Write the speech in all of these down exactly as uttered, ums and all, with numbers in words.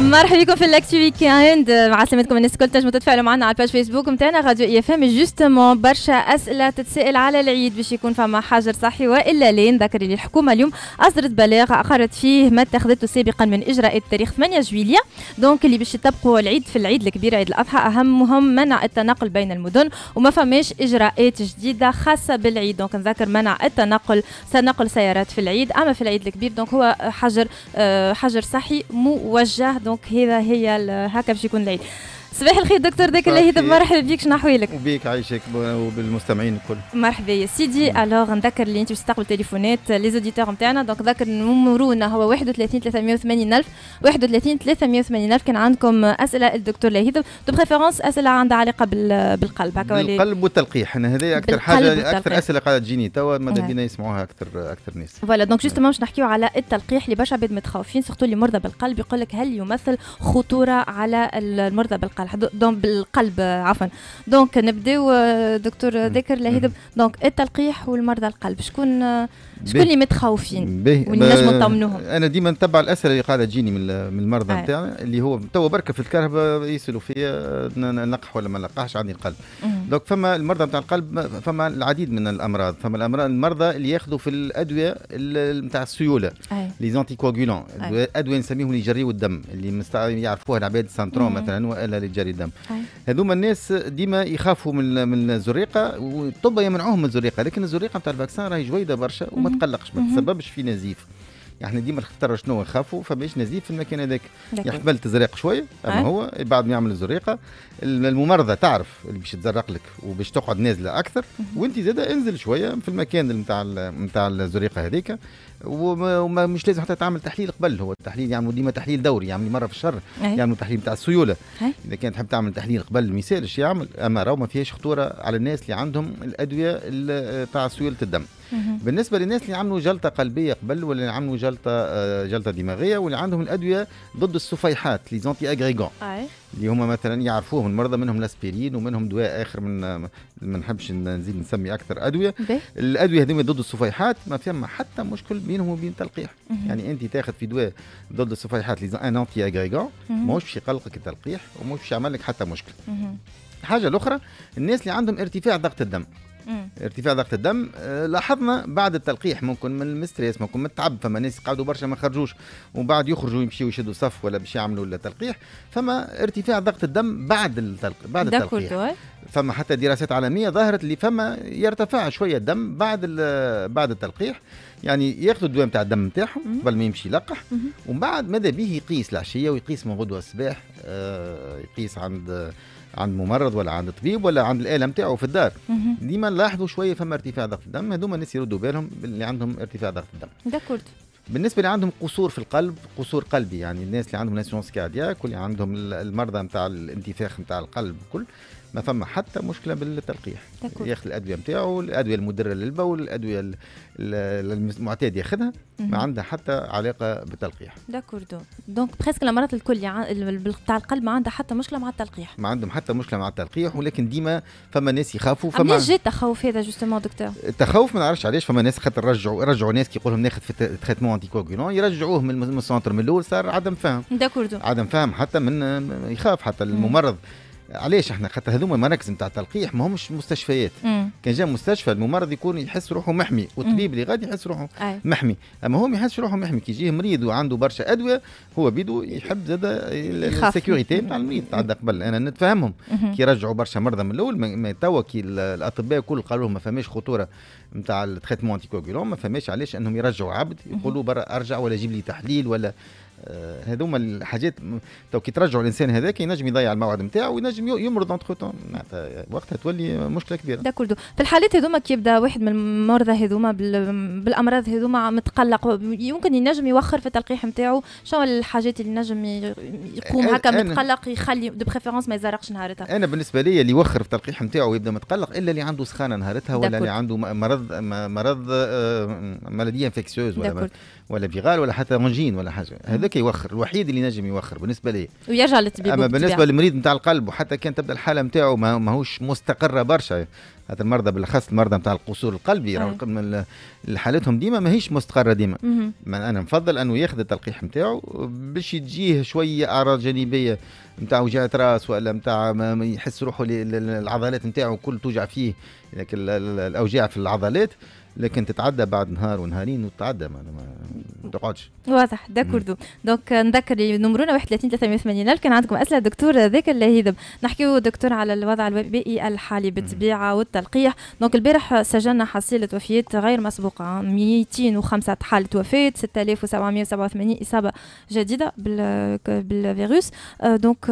مرحبا بكم في الاكتو ويكاند. مع سلامتكم الناس الكل، تنجموا تتفاعلوا معنا على الباج فيسبوك نتاعنا راديو اي اف ام. جوستومون برشا اسئله تتسائل على العيد باش يكون فما حجر صحي والا لا. نذكر اللي الحكومه اليوم اصدرت بلاغ اقرت فيه ما اتخذته سابقا من اجراءات تاريخ ثمانية جويلية، دونك اللي باش يطبقوا العيد في العيد الكبير عيد الاضحى اهمهم منع التنقل بين المدن وما فماش اجراءات جديده خاصه بالعيد. دونك نذكر منع التنقل تنقل سيارات في العيد، اما في العيد الكبير دونك هو حجر آه حجر صحي موجه. دونك هذا هي هكا باش يكون العيد. صباح الخير دكتور ذاك اللهيثم، مرحبا بك، شنو احوالك؟ وبيك عايشك وبالمستمعين الكل. مرحبا يا سيدي. الوغ نذكر اللي انت باش تستقبل تليفونات لي زوديتور نتاعنا، دونك ذكر نمرونا هو واحد وثلاثين ثلاثمية وثمانين ألف واحد وثلاثين ثلاثمية وثمانين ألف. كان عندكم اسئله الدكتور لهيثم دو بريفيرونس اسئله عندها علاقه بالقلب هكا ولا بالقلب والتلقيح. انا هذه اكثر حاجه اكثر اسئله قاعده تجيني توا، ماذا بينا يسمعوها اكثر اكثر ناس. فوالا دونك جوستومون باش نحكيو على التلقيح اللي برشا عباد متخوفين سورتو اللي مرضى بالقلب، يقول لك هل يمثل خطوره على المرضى بالقلب دونك القلب عفوا. دونك نبداو دكتور ذاكر لهيثم، دونك التلقيح والمرضى القلب شكون شكون اللي متخوفين واللي نجموا نطمنوهم؟ انا ديما نتبع الاسئله اللي قاعده تجيني من من المرضى نتاعنا اللي هو توا بركه في الكهرباء يسالوا فيا نلقح ولا ما نلقحش عندي القلب. دونك فما المرضى نتاع القلب فما العديد من الامراض. فما الامراض المرضى اللي ياخذوا في الادويه نتاع السيوله لي زانتي كواغولون، ادويه نسميهم اللي يجريوا الدم اللي يعرفوها العباد سانترون مثلا والا اللي تجري الدم. هذوما الناس ديما يخافوا من من الزريقه والطب يمنعوهم من الزريقه، لكن الزريقه نتاع الفاكسان راهي جويده برشا وما تقلقش، ما تسببش في نزيف. يعني ديما نختاروا شنو نخافوا، فماش نزيف في المكان هذاك. يحتمل تزرق شويه اما أه؟ هو بعد ما يعمل الزريقه الممرضه تعرف اللي باش تزرق لك وباش تقعد نازله اكثر، وانت زاده انزل شويه في المكان نتاع نتاع الزريقه هذيك. وما مش لازم حتى تعمل تحليل قبل، هو التحليل يعملوا ديما تحليل دوري، يعملوا مره في الشهر يعملوا تحليل نتاع السيوله. أي. اذا كانت تحب تعمل تحليل قبل ما يسالش يعمل، اما راهو ما فيهاش خطوره على الناس اللي عندهم الادويه تاع سيوله الدم. بالنسبه للناس اللي عملوا جلطه قلبيه قبل ولا اللي عملوا جلطه جلطه دماغيه واللي عندهم الادويه ضد السفيحات لي زونتي اغريغون اللي هما مثلا يعرفوهم المرضى، منهم الاسبرين ومنهم دواء اخر من ما نحبش نزيد نسمي اكثر ادويه. بي. الادويه هذوما ضد السفيحات ما فيهم حتى مشكل بينهم وبين التلقيح. يعني انت تاخذ في دواء ضد السفيحات لي ان انتي اغريغون ماهوش باش يقلقك التلقيح وماهوش باش يعمل لك حتى مشكل. الحاجه الاخرى الناس اللي عندهم ارتفاع ضغط الدم. مم. ارتفاع ضغط الدم آه لاحظنا بعد التلقيح ممكن من المستريس ممكن من التعب، فما ناس قعدوا برشا ما خرجوش وبعد يخرجوا يمشيوا يشدوا صف ولا باش يعملوا التلقيح، فما ارتفاع ضغط الدم بعد التلق... بعد التلقيح. فما حتى دراسات عالميه ظهرت اللي فما يرتفع شويه الدم بعد بعد التلقيح، يعني ياخذوا الدواء نتاع الدم نتاعهم قبل ما يمشي يلقح، ومن بعد ماذا به يقيس العشيه ويقيس من غدوه الصباح، آه يقيس عند عند ممرض ولا عند طبيب ولا عند الاله نتاعو في الدار. ديما نلاحظوا شويه فما ارتفاع ضغط الدم، هذوما الناس يردوا بالهم اللي عندهم ارتفاع ضغط الدم. داكورد. بالنسبه اللي عندهم قصور في القلب، قصور قلبي، يعني الناس اللي عندهم ناسيونس كاردياك واللي عندهم المرضى نتاع الانتفاخ نتاع القلب كل ما فما حتى مشكله بالتلقيح. ياخذ الادويه نتاعو، الادويه المدره للبول، الادويه المعتاد ياخذها، ما عندها حتى علاقه بالتلقيح. داكوردو. دونك بريسك الامراض الكل تاع القلب ما عندها حتى مشكله مع التلقيح. ما عندهم حتى مشكله مع التلقيح، ولكن ديما فما ناس يخافوا. فما جات التخوف هذا جوستومون دكتور؟ التخوف ما نعرفش علاش. فما ناس خاطر رجعوا رجعوا ناس كيقول لهم ناخذ في تريتمون انتي كواغولون، يرجعوه من السونتر من الاول، صار عدم فهم. داكوردو. عدم فهم حتى من يخاف حتى الممرض. علاش احنا خاطر هذوما المراكز نتاع التلقيح ما همش مستشفيات. مم. كان جا مستشفى الممرض يكون يحس روحه محمي، والطبيب اللي غادي يحس روحه أي. محمي، اما هو ما يحسش روحه محمي. كي يجيه مريض وعنده برشا ادويه هو بيدو يحب زاد السيكوريتي نتاع المريض تعدى قبل. انا نتفهمهم كي يرجعوا برشا مرضى من الاول، ما توا كي الاطباء الكل قالوا لهم ما فماش خطوره نتاع التريتمون انتي كواغولون، ما فماش علاش انهم يرجعوا عبد يقولوا برا ارجع ولا جيب لي تحليل ولا هذوما الحاجات. تو كي ترجعوا الانسان هذاك ينجم يضيع الموعد نتاعو وينجم يمرض انتر تون، معناتها وقتها تولي مشكله كبيره. داكوردو. في الحالات هذوما كي يبدا واحد من المرضى هذوما بالامراض هذوما متقلق، يمكن ينجم يوخر في التلقيح نتاعو، شنو الحاجات اللي ينجم يقوم هكا متقلق يخلي دو بريفيرونس ما يزرقش نهارتها؟ انا بالنسبه لي اللي يوخر في التلقيح نتاعو ويبدا متقلق الا اللي عنده سخانه نهارتها ولا اللي عنده مرض مرض مالاديه انفكسيوز ولا ولا فيغال ولا حتى رونجين ولا حاجه، هذاك هذاك يوخر الوحيد اللي نجم يوخر بالنسبه لي ويرجع للطبيب. اما بالنسبه للمريض نتاع القلب وحتى كان تبدا الحاله نتاعو ماهوش مستقره برشا، هذا المرضى بالاخص المرضى نتاع القصور القلبي راهو حالتهم ديما ماهيش مستقره ديما. ما انا نفضل انه ياخذ التلقيح نتاعو باش تجيه شويه اعراض جانبيه نتاع وجعه راس ولا نتاع يحس روحه العضلات نتاعو كل توجع فيه، لكن الاوجاع في العضلات لكن تتعدى بعد نهار ونهارين وتتعدى ما ما تقعدش. واضح داكوردو. دونك نذكر نمرونا واحد وثلاثين ثلاثمية وثمانين كان عندكم اسئله دكتور ذاك اللهيذب. نحكيو دكتور على الوضع الوبائي الحالي بالطبيعه والتلقيح. دونك البارح سجلنا حصيله وفيات غير مسبوقه، مئتين وخمسة حاله وفاه، ستة آلاف وسبعمئة وسبعة وثمانين اصابه جديده بالفيروس. دونك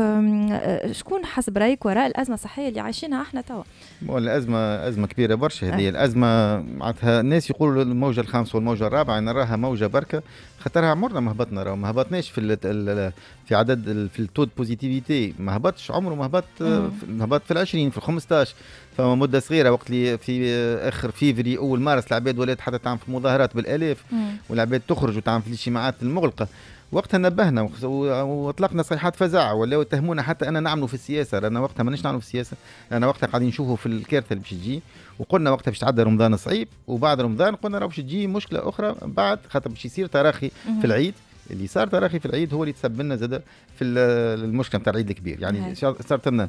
شكون حسب رايك وراء الازمه الصحيه اللي عايشينها احنا توا؟ الازمه ازمه كبيره برشا هذه. الازمه معناتها الناس يقولوا الموجه الخامسه والموجه الرابعه، نراها موجه بركه خاطرها عمرنا ما هبطنا، راهو ما هبطناش في في عدد في التود بوزيتيفيتي، ما هبطش عمره ما هبط ما هبط في العشرين في الخمسطاش، فما مده صغيره وقت اللي في اخر فيفري اول مارس العباد ولات حتى تعمل في مظاهرات بالالاف والعباد تخرج وتعمل في الاجتماعات المغلقه. وقتها نبهنا واطلقنا صيحات فزاعه ولاو يتهمونا حتى انا نعملوا في السياسه، رانا وقتها مانيش نعملوا في السياسه، رانا وقتها قاعدين نشوفوا في الكارثه اللي باش تجي، وقلنا وقتها باش تعدى رمضان صعيب، وبعد رمضان قلنا راه باش تجي مشكله اخرى بعد، خاطر باش يصير تراخي في العيد. اللي صار تراخي في العيد هو اللي تسبب لنا زاد في المشكله نتاع العيد الكبير، يعني صارت لنا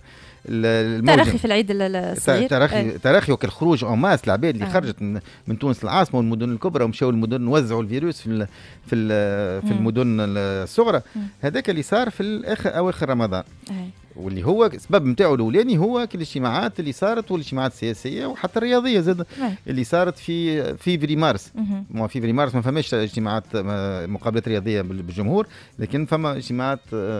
تراخي في العيد الصغير، تراخي تراخي وكل خروج اون ماس العباد اللي خرجت من تونس العاصمه والمدن الكبرى ومشاو المدن وزعوا الفيروس في في في المدن الصغرى. هذاك اللي صار في الاخر اواخر رمضان، واللي هو السبب نتاعو الاولاني هو الاجتماعات اللي صارت والاجتماعات السياسيه وحتى الرياضيه زاد اللي صارت في فيفري مارس. ما فيفري مارس ما فماش اجتماعات مقابلات رياضيه بالجمهور، لكن فما اجتماعات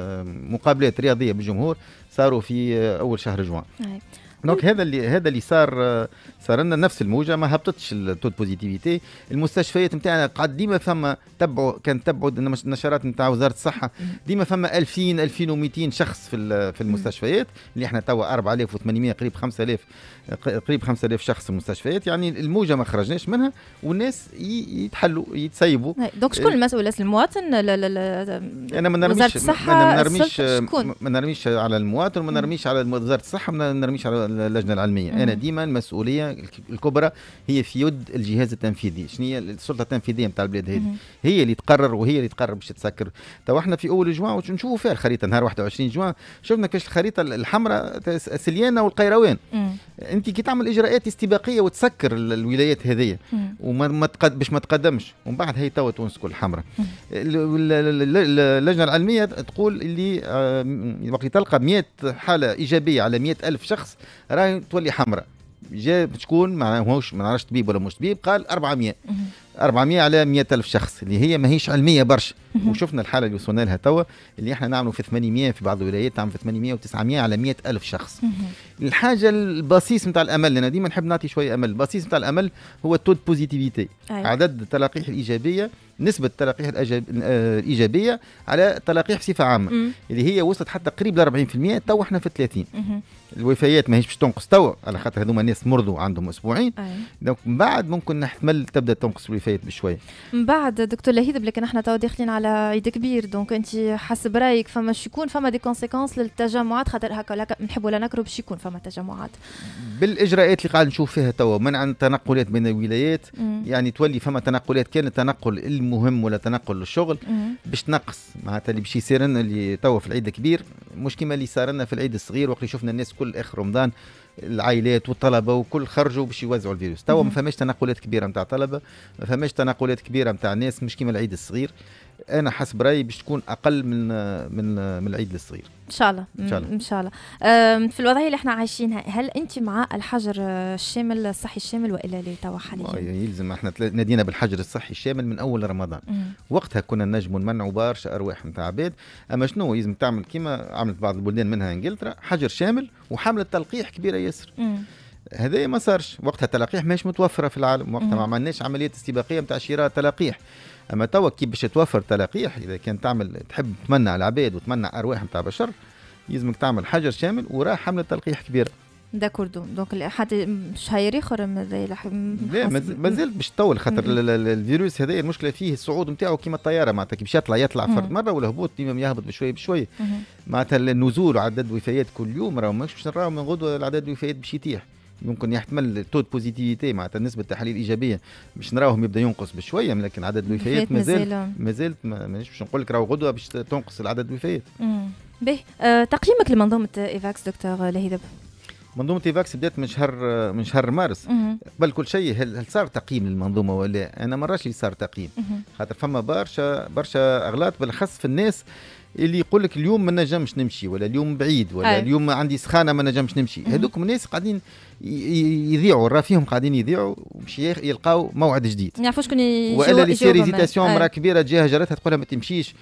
مقابلات رياضيه بالجمهور صاروا في اول شهر جوان. دونك هذا اللي هذا اللي صار صار لنا نفس الموجه، ما هبطتش التود بوزيتيفيتي. المستشفيات نتاعنا قاعد ديما فما تبعوا كان تبعوا النشرات نتاع وزاره الصحه، ديما فما ألفين ألفين ومئتين شخص في في المستشفيات، اللي احنا توا أربعة آلاف وثمانمئة قريب خمسة آلاف قريب خمسة آلاف شخص في المستشفيات، يعني الموجه ما خرجناش منها والناس يتحلوا يتسيبوا. دونك شكون المسؤول؟ المواطن؟ لا لا لا انا ما نرميش انا ما نرميش ما نرميش على المواطن وما نرميش على وزاره الصحه، ما نرميش على اللجنه العلميه. مم. انا ديما المسؤوليه الكبرى هي في يد الجهاز التنفيذي، شنو هي السلطه التنفيذيه نتاع البلاد هذه، هي اللي تقرر وهي اللي تقرر باش تسكر. تو احنا في اول جوان ونشوفوا فيها الخريطه نهار واحد وعشرين جوان، شفنا كاش الخريطه الحمراء سليانه والقيروان. انت كي تعمل اجراءات استباقيه وتسكر الولايات هذه وما ما تقد باش ما تقدمش، ومن بعد هي توا تونس كل حمراء. اللجنه العلميه تقول اللي وقت تلقى مئة حاله ايجابيه على مئة ألف شخص راهي تولي حمراء. جا شكون ماهوش ما نعرفش طبيب ولا مش طبيب، قال أربعمئة أربعمئة على مئة ألف شخص، اللي هي ماهيش علميه برشا. وشفنا الحاله اللي وصلنا لها توا اللي احنا نعملوا في ثمانمئة، في بعض الولايات تعمل في ثمانمئة وتسعمئة على مئة ألف شخص. الحاجه البصيص نتاع الامل، انا ديما نحب نعطي شويه امل، البصيص نتاع الامل هو التود بوزيتيفيتي، عدد التلقيح الايجابيه، نسبه التلقيح الايجابيه على التلقيح بصفه عامه، مم. اللي هي وصلت حتى قريب ل أربعين بالمئة، تو احنا في ثلاثين. مم. الوفيات ماهيش باش تنقص تو على خاطر هذوما ناس مرضوا عندهم اسبوعين، دونك من بعد ممكن نحتمل تبدا تنقص الوفيات بشويه. من بعد دكتور لهيذب، لكن احنا تو داخلين على عيد كبير، دونك انت حسب رايك فما شكون فما دي كونسيكونس للتجمعات، خاطر هكا نحبوا ولا نكرهوا باش يكون فما تجمعات بالاجراءات اللي قاعد نشوف فيها تو، منع التنقلات بين الولايات. مم. يعني تولي فما تنقلات، كان التنقل المهم ولا تنقل للشغل باش تنقص، معناتها اللي باش يصير لنا اللي تو في العيد الكبير مش كيما اللي صار لنا في العيد الصغير وقت اللي شفنا الناس كل اخر رمضان العائلات والطلبه وكل خرجوا باش يوزعوا الفيروس. توا ما فماش تنقلات كبيره نتاع طلبه، ما فماش تنقلات كبيره نتاع ناس، مش كيما العيد الصغير. انا حسب رايي باش تكون اقل من من من العيد الصغير ان شاء الله. ان شاء الله ان شاء الله. في الوضعيه اللي احنا عايشينها، هل انت مع الحجر الشامل الصحي الشامل والا لا توا حاليا؟ يلزم، احنا نادينا بالحجر الصحي الشامل من اول رمضان. مم. وقتها كنا نجموا نمنعوا برشا ارواح نتاع عباد، اما شنو يلزم تعمل كيما عملت بعض البلدان منها انجلترا، حجر شامل وحمله تلقيح كبيره ياسر. هذا ما صارش وقتها، التلقيح ماهيش متوفره في العالم وقتها، ما عملناش عمليه استباقيه نتاع شراء تلقيح. اما توا كي باش توفر تلقيح، اذا كان تعمل تحب تمنع العباد وتمنع ارواح نتاع بشر، يلزمك تعمل حجر شامل وراه حمله تلقيح كبيره. داكوردو دونك حتى شهير اخر لا مازال باش تطول خاطر الفيروس هذا المشكله فيه الصعود نتاعو كيما الطياره معناتها كي باش يطلع يطلع فرد مره والهبوط ديما يهبط بشويه بشويه معناتها النزول وعدد وفيات كل يوم راهو مش باش نراو من غدوه العدد الوفيات باش يتيح يمكن يحتمل التود بوزيتيفيتي معناتها نسبه التحاليل ايجابيه باش نراوهم يبدا ينقص بشويه لكن عدد الوفيات مازال مازال مانيش باش نقول لك راهو غدوه باش تنقص العدد الوفيات. باهي أه تقييمك لمنظومه ايفاكس دكتور لهيدب؟ منظومه ايفاكس بدات من شهر من شهر مارس. قبل كل شيء هل, هل صار تقييم للمنظومه ولا انا ما راش اللي صار تقييم خاطر فما برشا برشا اغلاط بالاخص في الناس اللي يقول لك اليوم ما نجمش نمشي ولا اليوم بعيد ولا أي. اليوم عندي سخانه ما نجمش نمشي. هذوك الناس قاعدين يذيعوا راه فيهم قاعدين يذيعوا باش يلقاو موعد جديد ما يعرفوش شكون والا لي سيريزيتاسيون مرا كبيره جهه جارتها تقولها ما تمشيش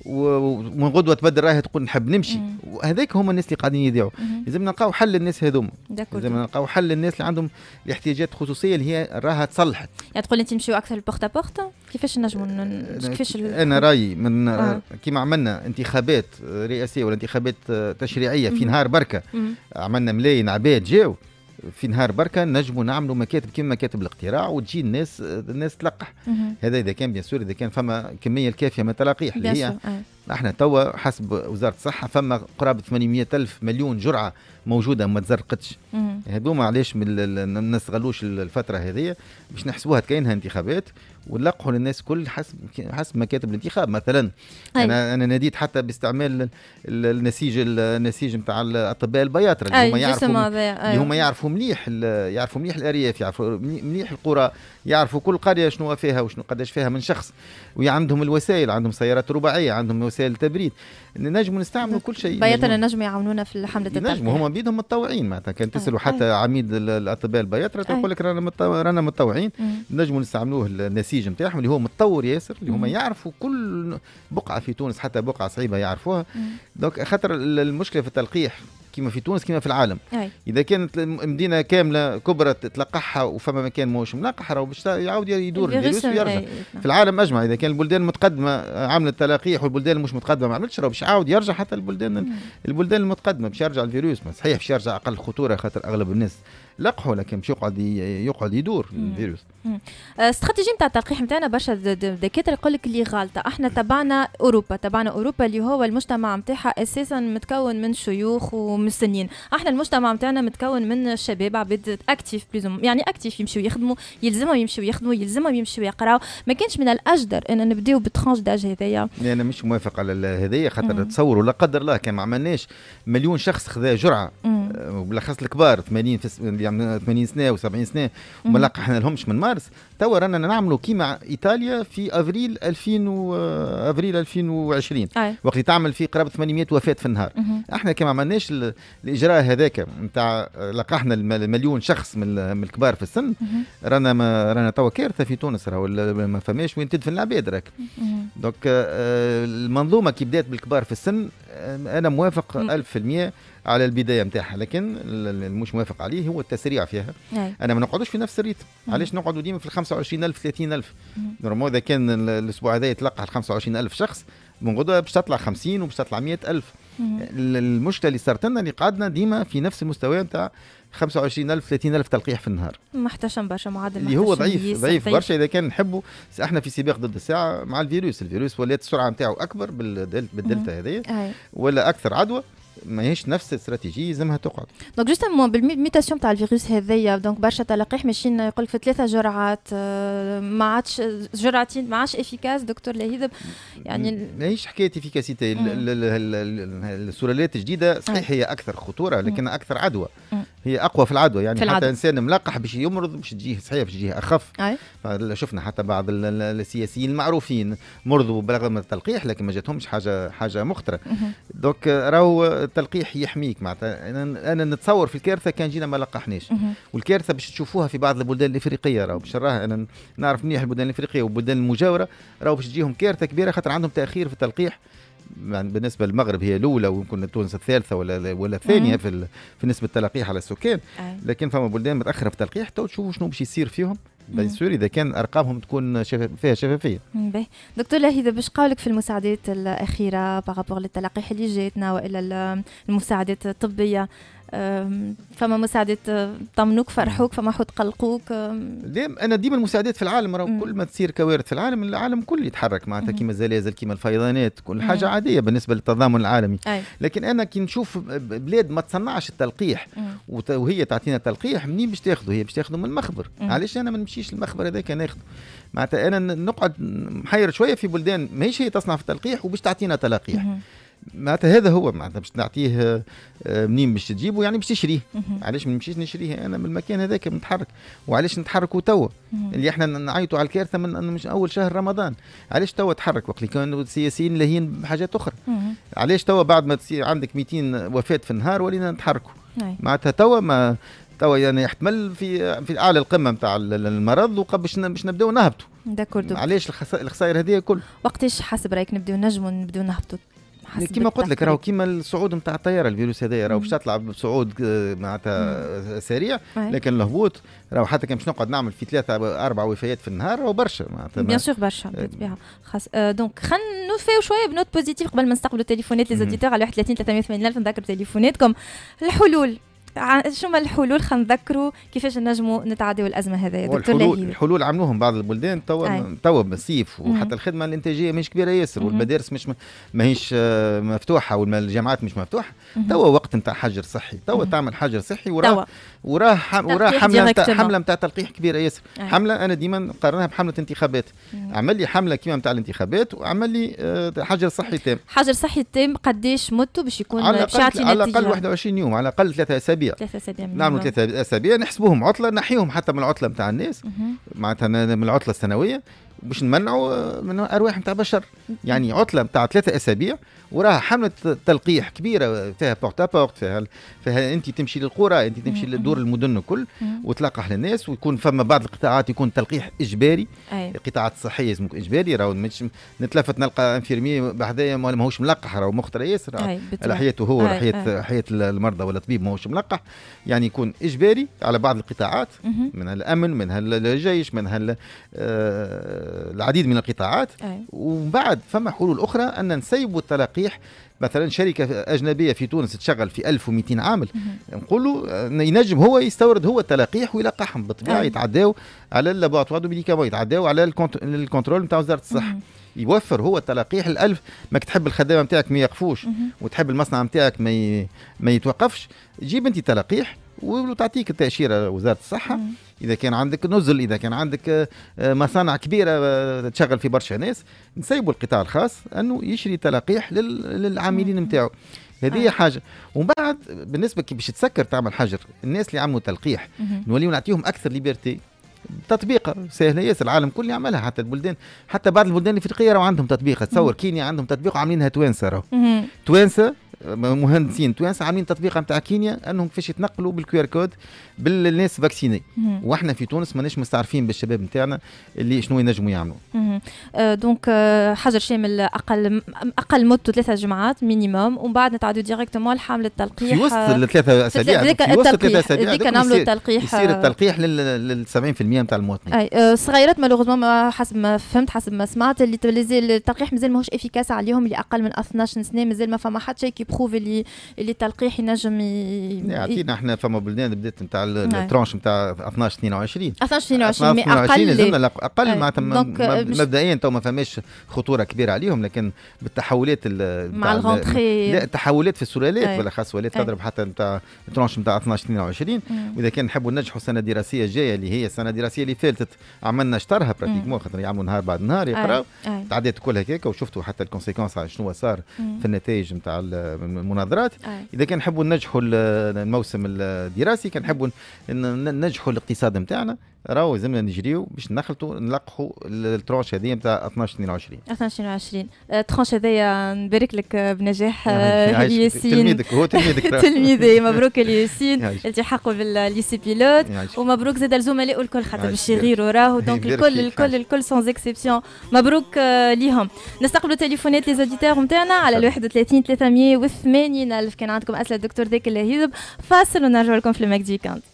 ومن غدوه تبدل رايها تقول نحب نمشي. وهذاك هما الناس اللي قاعدين يذيعوا. لازم نلقاو حل للناس هذوما لازم نلقاو حل للناس اللي عندهم الاحتياجات الخصوصيه اللي هي راها تصلحت. يعني تقول انت نمشيو اكثر بورتا بورتا كيفاش نجموا كيفاش انا رايي من آه. كيما عملنا انتخابات رئاسيه ولا انتخابات تشريعيه في نهار بركه عملنا ملايين عباد جاو في نهار بركه نجموا نعملوا مكاتب كما مكاتب الاقتراع وتجي الناس الناس تلقح. هذا اذا كان بيان سور اذا كان فما كميه الكافيه من التلقيح اللي هي احنا توا حسب وزاره الصحه فما قرابه ثمانمئة ألف مليون جرعه موجوده ما تزرقتش. هذوما علاش ما نستغلوش الفتره هذه باش نحسبوها كاينها انتخابات ونلقحوا للناس كل حسب حسب مكاتب الانتخاب مثلا. أي. انا انا ناديت حتى باستعمال النسيج النسيج نتاع الاطباء البياطره اللي هما يعرفوا اللي هما يعرفوا مليح يعرفوا مليح الارياف يعرفوا مليح القرى يعرفوا كل قريه شنو فيها وشنو قداش فيها من شخص وعندهم الوسائل عندهم سيارات رباعيه عندهم وسائل تبريد نجموا نستعملوا كل شيء. بياطره نجموا يعاونونا في حمله التلقيح نجموا هما بيدهم متطوعين معناتها كان تسالوا حتى عميد الاطباء البياطره تقول لك رانا رانا متطوعين نجموا نستعملوه النسيج نتاعهم اللي هو متطور ياسر اللي هما يعرفوا كل بقعه في تونس حتى بقعه صعيبه يعرفوها. دونك خاطر المشكله في التلقيح كما في تونس كما في العالم. أي. اذا كانت مدينه كامله كبرى تلقحها وفما مكان موش ملقح راهو باش يعاود يدور الفيروس ويرجع. في العالم اجمع اذا كان البلدان المتقدمه عملت تلقيح والبلدان المش متقدمه ما عملتش راهو باش يعاود يرجع حتى البلدان مم. البلدان المتقدمه باش يرجع الفيروس صحيح باش يرجع اقل خطوره خاطر اغلب الناس لقحوا لكن باش يقعد يقعد يدور مم. الفيروس. استراتيجي نتاع التلقيح نتاعنا برشا دكاتره يقول لك اللي غالطه احنا تبعنا اوروبا تبعنا اوروبا اللي هو المجتمع نتاعها اساسا متكون من شيوخ ومن سنين. احنا المجتمع نتاعنا متكون من شباب عباد اكتيف بليزوم يعني اكتيف يمشيو يخدموا يلزمهم يمشيو يخدموا يلزمهم يمشيو يقراو. ما كانش من الاجدر ان نبداو بالترانش داج هذايا. انا مش موافق على هذايا خاطر تصوروا لا قدر الله كان ما عملناش مليون شخص خذا جرعه وبالاخص الكبار ثمانين ثمانين سنه و70 سنه وما لقحنا لهمش من مارس. توا رانا نعملوا كيما ايطاليا في افريل ألفين و افريل ألفين وعشرين أي. وقت تعمل في قرابه ثمانمئة وفاه في النهار. مم. احنا كما ما عملناش الاجراء هذاك نتاع لقحنا المليون شخص من من الكبار في السن. مم. رانا ما رانا توا كارثه في تونس راهو ما فماش وين تدفن العباد راك. دونك المنظومه كي بدات بالكبار في السن انا موافق ألف بالمئة على البدايه نتاعها لكن المش موافق عليه هو التسريع فيها. أي. انا ما نقعدوش في نفس الريتم. علاش نقعدوا ديما في ال خمسة وعشرين ألف ثلاثين ألف نورمال اذا كان الاسبوع هذا يتلقى خمسة وعشرين ألف شخص من غدوه باش تطلع خمسين وباش تطلع مئة ألف. المشكله اللي صارت لنا اللي قعدنا ديما في نفس المستوى نتاع خمسة وعشرين ألف ثلاثين ألف تلقيح في النهار محتشم برشا معدل اللي هو ضعيف ضعيف برشا. اذا كان نحبوا احنا في سباق ضد الساعه مع الفيروس الفيروس ولات السرعه نتاعو اكبر بالدلتا هذه ولا اكثر عدوى ماهيش نفس الاستراتيجيه لازمها تقعد. دونك جوستومون بالميوتاسيون تاع الفيروس هذايا دونك برشا تلقيح ماشيين يقول في ثلاثه جرعات ما عادش جرعتين ما عادش افيكاس دكتور لهيدب يعني ماهيش حكايه افيكاسيتي. السلالات الجديده صحيح هي اكثر خطوره لكنها اكثر عدوى. هي اقوى في العدوى يعني في حتى العدو. انسان ملقح باش يمرض باش تجيه صحيح باش تجيه اخف. شفنا حتى بعض السياسيين المعروفين مرضوا بلغ من التلقيح لكن ما جاتهمش حاجه حاجه مخطره. دونك راهو التلقيح يحميك معناتها. انا, أنا نتصور في الكارثه كان جينا ما لقحناش والكارثه باش تشوفوها في بعض البلدان الافريقيه راهو باش راها انا نعرف منيح البلدان الافريقيه والبلدان المجاوره راهو باش تجيهم كارثه كبيره خاطر عندهم تاخير في التلقيح. يعني بالنسبه للمغرب هي الاولى ويمكن تونس الثالثه ولا ولا الثانيه في في نسبه التلقيح على السكان. لكن فما بلدان متاخره في التلقيح تو تشوفوا شنو باش يصير فيهم بيان سور اذا كان ارقامهم تكون شفاف فيها شفافيه. باهي دكتور لهيدة باش قولك في المساعدات الاخيره بارابور للتلقيح اللي جاتنا والى المساعدات الطبيه فما مساعدات طمنوك فرحوك، فما حد قلقوك؟ ديم انا ديما المساعدات في العالم راهو كل ما تصير كوارث في العالم العالم كله يتحرك معناتها، كيما الزلازل كيما الفيضانات كل حاجه عاديه بالنسبه للتضامن العالمي. أي. لكن انا كي نشوف بلاد ما تصنعش التلقيح وهي تعطينا تلقيح، منين باش تاخذه؟ هي باش تاخذه من المخبر. علاش انا ما نمشيش للمخبر هذاك ناخذه؟ معناتها انا نقعد محير شويه في بلدان ماهيش هي تصنع في التلقيح وباش تعطينا تلقيح. معناتها هذا هو معناتها باش نعطيه منين باش تجيبه، يعني باش تشريه. علاش ما نمشيش نشريه انا من المكان هذاك نتحرك؟ وعلاش نتحركوا توا اللي احنا نعيطوا على الكارثه من مش اول شهر رمضان؟ علاش توا تحرك وقت اللي كانوا السياسيين لاهيين بحاجات اخرى؟ علاش توا بعد ما تصير عندك مئتين وفاه في النهار ولينا نتحركوا؟ معناتها توا ما توا يعني يحتمل في في اعلى القمه نتاع المرض وقبل باش نبداو نهبطوا. علاش الخسائر هذه كل وقتاش حسب رايك نبداو نجموا نبداو نهبطوا؟ كما قلت لك راهو كيما الصعود نتاع الطياره الفيروس هذايا راهو باش تطلع بصعود معناتها سريع، لكن الهبوط راهو حتى كان باش نقعد نعمل في ثلاثه اربع وفيات في النهار راهو برشا معناتها بيان سور برشا بالطبيعه. خاص دونك خلينا نوفيو شويه بنوت بوزيتيف قبل ما نستقبلوا تليفونات لي زوديتور على واحد وثلاثين ثلاثمية وثمانين ألف. نذكر تليفوناتكم. الحلول شو ما الحلول؟ خلينا نذكروا كيفاش نجموا نتعداو الازمه هذه دكتور لهيب. الحلول عملوهم بعض البلدان توا توا بالسيف، وحتى الخدمه الانتاجيه مش كبيره ياسر، والمدارس مش ماهيش مفتوحه والجامعات مش مفتوحه. توا وقت نتاع حجر صحي، توا تعمل حجر صحي وراه وراه وراه حمله نتاع حمله نتاع تلقيح كبيره ياسر. أي. حمله انا ديما نقارنها بحمله انتخابات. عمل لي حمله كيما نتاع الانتخابات وعمل لي حجر صحي تام. حجر صحي تام قداش مدته باش يكون على الاقل على الاقل واحد وعشرين يوم، على الاقل ثلاثه اسابيع. ثلاثه اسابيع نعملوا ثلاثه اسابيع نحسبوهم عطله، نحيهم حتى من العطله نتاع الناس معناتها من العطله السنويه باش نمنعوا من ارواح نتاع بشر. يعني عطله نتاع ثلاثه اسابيع وراها حمله تلقيح كبيره فيها بورتا بورت، فيها فيها انت تمشي للقرى، انت تمشي لدور المدن الكل وتلقح للناس، ويكون فما بعض القطاعات يكون تلقيح اجباري. القطاعات الصحيه لازم يكون اجباري. راهو نتلفت نلقى انفيرمي بحذايا ماهوش ملقح، راهو مخطر ياسر على حياته هو ولا حياه حياه المرضى ولا الطبيب ماهوش ملقح. يعني يكون اجباري على بعض القطاعات، منها الامن، منها الجيش، منها العديد من القطاعات. ومن بعد فما حلول اخرى ان نسيبوا التلقيح. مثلا شركه اجنبيه في تونس تشغل في ألف ومئتين عامل، نقولوا ينجم هو يستورد هو التلقيح ويلقحهم بالطبيعه، يتعداو على اللابوراتوار دو ميديكامون، يتعداو على الكنترول نتاع وزاره الصحه. يوفر هو التلقيح الألف. ما تحب الخدامه نتاعك ما يقفوش وتحب المصنع نتاعك ما ما يتوقفش، جيب انت تلقيح وتعطيك التاشيره وزاره الصحه. مم. اذا كان عندك نزل، اذا كان عندك مصانع كبيره تشغل في برشا ناس، نسيبوا القطاع الخاص انه يشري تلقيح للعاملين نتاعو. هذه آه. حاجه. ومن بعد بالنسبه كي باش تسكر تعمل حجر، الناس اللي عملوا تلقيح نوليو نعطيهم اكثر ليبرتي. تطبيقه سهله ياسر، العالم كله يعملها، حتى البلدان، حتى بعض البلدان الافريقيه راهو عندهم تطبيقه. تصور كينيا عندهم تطبيق عاملينها توانسه، راهو توانسه مهندسين توانسه عاملين تطبيقه نتاع كينيا انهم كيفاش يتنقلوا بالكيو ار كود بالناس فاكسيني. واحنا في تونس ماناش مستعرفين بالشباب نتاعنا اللي شنو ينجموا يعملوا. آه دونك آه حجر شامل اقل اقل مدته ثلاثه جمعات مينيموم، ومن بعد نتعدوا ديريكتومون لحمله التلقيح في وسط الثلاثه اسابيع. في وسط الثلاثه اسابيع هذيك نعملوا التلقيح، يصير التلقيح لل سبعين بالمئة نتاع المواطنين. اي آه صغيرات مالوغوزمون حسب ما فهمت حسب ما سمعت اللي التلقيح مازال ماهوش افيكاس عليهم، اللي اقل من اثناش سنه مازال ما فما حتى شيء كيبروف اللي اللي التلقيح ينجم يعطينا. احنا فما بلدان بدات نتاع الترونش نتاع اثناش اثنين وعشرين اثناش اثنين وعشرين مي اقل لازمنا اقل معناتها مبدئيا تو ما فماش خطوره كبيره عليهم، لكن بالتحولات مع الغونتري، لا التحولات في السلالات بالاخص ولات تضرب حتى نتاع الترونش نتاع اثناش اثنين وعشرين. واذا كان نحبوا ننجحوا السنه الدراسيه الجايه اللي هي السنه الدراسيه اللي فاتت عملنا شطرها براتيكمون، خاطر يعملوا نهار بعد نهار يقراوا، تعديت كل هكاك وشفتوا حتى الكونسيكونس على شنو صار في النتائج نتاع المناظرات. إذا كان نحبوا ننجحوا الموسم الدراسي، كان نحبوا ننجحوا الاقتصاد نتاعنا، راهو لازمنا نجريو باش نخلطوا نلقحوا الترونش هذه نتاع اثناش اثنين وعشرين. اثناش اثنين وعشرين الترونش هذايا نبارك لك بنجاح الياسين. تلميذك هو تلميذك. تلميذي مبروك الياسين التحاقه بالليسي بيلوت، ومبروك زاد الزملاء الكل خاطر باش يغيروا راهو. دونك الكل الكل الكل سون اكسبسيون مبروك ليهم. نستقبلوا تليفونات لي زوديتور نتاعنا على الواحد وثلاثين ثلاثمية وثمانين ألف. كان عندكم اسئله الدكتور ذاك اللهيب. فاصل ونرجع لكم في الماك ويكاند.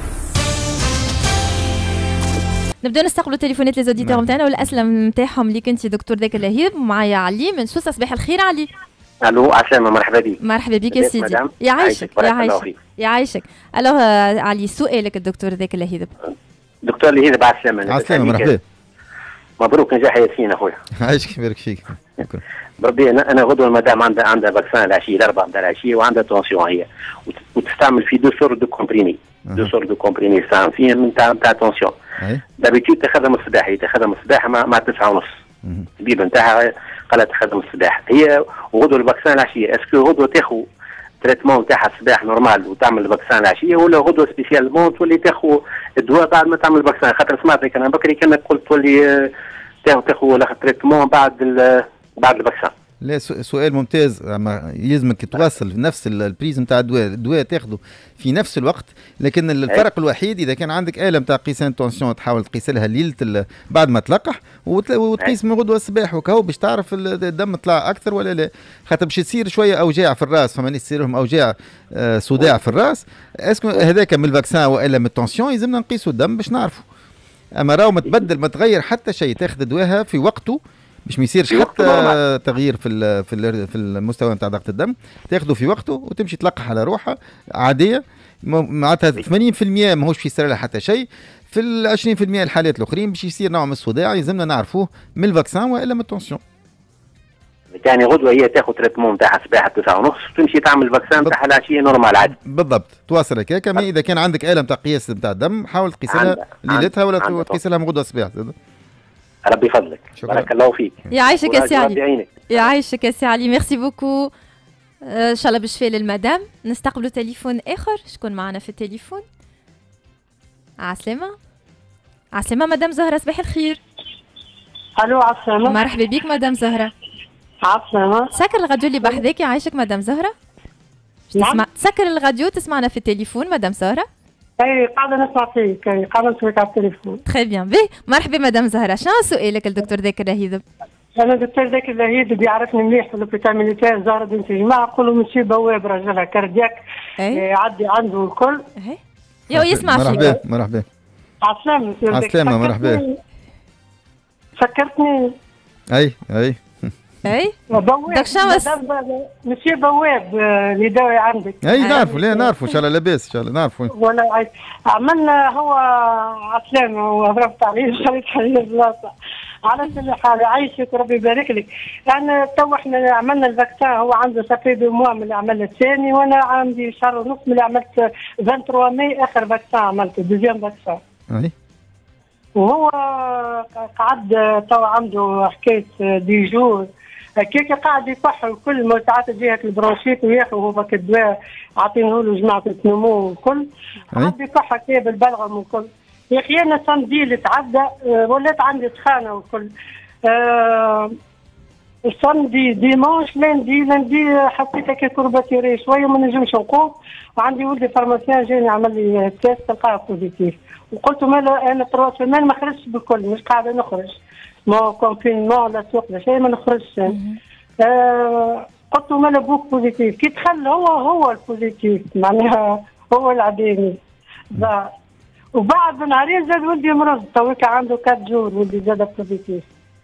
نبداو نستقبلوا تليفونات لي زوديتور نتاعنا والاسئله نتاعهم اللي كنتي دكتور ذاك اللهيب. معايا علي من سوسه. صباح الخير علي. الو عسلامة، مرحبا بك. مرحبا بك يا سيدي. يعيشك يعيشك يعيشك. الو علي سؤالك الدكتور ذاك اللهيذب. دكتور اللهيذب عسلامة. عسلامة مرحبا. مبروك نجاح ياسين اخويا. عايشك يبارك فيك. بربي انا انا غدوه المدام عندها عندها فاكسان العشيه الاربعه نتاع العشيه وعندها تونسيون هي وتستعمل في دو سور دو كومبريمي دو سور دو كومبريمي تستعمل فيه من تاع نتاع تونسيون. دابيتيود تاخذها من الصباح، هي تاخذها من الصباح مع, مع تسعة ونص. الطبيب نتاعها قالت تاخذها من الصباح هي وغدوه الفاكسان العشيه. اسكو غدوه تاخذ تريتمون نتاعها الصباح نورمال وتعمل الفاكسان العشيه ولا غدوه سبيسيالمون تولي تاخذ الدواء بعد ما تعمل الفاكسان؟ خاطر سمعت لك انا بكري كانك قلت تولي تاخذ تريتمون بعد بعد الفاكسان. لا سؤال ممتاز. يلزمك تواصل نفس البريز نتاع الدواء، الدواء تاخذه في نفس الوقت، لكن الفرق الوحيد اذا كان عندك آلة نتاع قيسان تونسيون تحاول تقيس لها ليله بعد ما تلقح وتقيس من غدوه الصباح وكهو باش تعرف الدم طلع اكثر ولا لا، خاطر باش تصير شويه اوجاع في الراس، فما يصير لهم اوجاع صداع في الراس. اسكو هذاك من الفاكسان والا من التونسيون يلزمنا نقيسوا الدم باش نعرفوا. اما راهو ما تبدل ما تغير حتى شيء، تاخذ دواها في وقته باش ما يصيرش حتى تغيير في ال في ال في المستوى نتاع ضغط الدم، تاخذه في وقته وتمشي تلقح على روحها عاديه. معناتها ثمانين بالمئة ماهوش في يصير لها حتى شيء، في ال عشرين بالمئة الحالات الاخرين باش يصير نوع من الصداع يلزمنا نعرفوه من الفاكسان والا من التونسيون. يعني غدوه هي تاخذ تريتمون نتاعها الصباح تسعة ونص وتمشي تعمل الفاكسان نتاعها العشيه نورمال عادي. بالضبط تواصل هكاك. كما اذا كان عندك آلة نتاع قياس نتاع الدم حاول تقيس لها ليلتها ولا تقيس لها من غدوه الصباح. ربي يفضلك. بارك الله فيك. يعيشك يا سي علي. يعيشك يا سي علي. ميرسي بوكو. ان شاء الله بشفاء للمدام. نستقبلوا تليفون اخر. شكون معنا في التليفون؟ عسلامة. عسلامة مدام زهرة، صباح الخير. الو عسلامة. مرحبا بك مدام زهرة. عسلامة. سكر الراديو اللي بحذاك. يعيشك مدام زهرة. تسمع سكر الراديو تسمعنا في التليفون مدام زهرة. اي قاعده نسمع فيك، اي قاعده نسمعك على التليفون. تري بيان. بي مرحبا مدام زهره، شنو سؤالك الدكتور ذاكر الرهيذب؟ انا الدكتور ذاكر الرهيذب يعرفني مليح في لوبيتال ميليتير زهره بنت جماعه، نقولوا مسيو بواب راجلها كاردياك يعدي عنده الكل. اي يو يسمع فيك. مرحبا مرحبا. عسلامة عسلامة مرحبا. فكرتني. اي اي اي بواب مسيو بواب اللي داوي عندك. اي نعرفوا. لا نعرفوا ان شاء الله لاباس ان شاء الله نعرفوا. ولا عملنا هو عسلامة وضربت عليه خليت حل البلاصه. على كل حال يعيشك وربي يبارك لك. يعني تو احنا عملنا الفاكسان، هو عنده سافي دو موا من اللي عمل الثاني وانا عندي شهر ونص من اللي عملت ثلاثة وعشرين ماي اخر فاكسان عملته دوزيام فاكسان. اي وهو قعد تو عنده حكايه دي جور كيك قاعد يكح وكل ما ساعات تجيك البرونشيت وياخذ هو باك الدواء عاطينه له جماعه النمو وكل قاعد يكح هكا بالبلغم وكل. يا اخي انا صندي اللي تعدى ولات عندي سخانه وكل. أه الصندي ديمونش لندي لندي حسيت هكا كورباتيري شويه ما نجمش نقوم، وعندي ولدي فارماسيان جاني عمل لي تيست تلقاه بوزيتيف، وقلت له مالا انا ثلاث سنين ما خرجتش بالكل، مش قاعده نخرج ما كونفينمون لا سوق لا شيء ما نخرجش. أه قلت له مالا بوك بوزيتيف، كي دخل هو هو البوزيتيف معناها هو العديمي. وبعد نهارين زاد ولدي مرض تويك عنده أربعة جور ولدي زاد بوزيتيف.